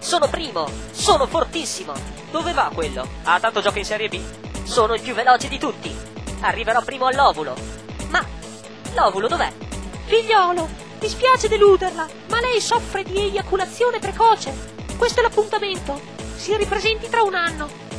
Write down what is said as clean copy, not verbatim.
Sono primo, sono fortissimo. Dove va quello? Ah, tanto gioca in Serie B. Sono il più veloce di tutti. Arriverò primo all'ovulo. Ma l'ovulo dov'è? Figliolo, mi spiace deluderla, ma lei soffre di eiaculazione precoce. Questo è l'appuntamento. Si ripresenti tra un anno.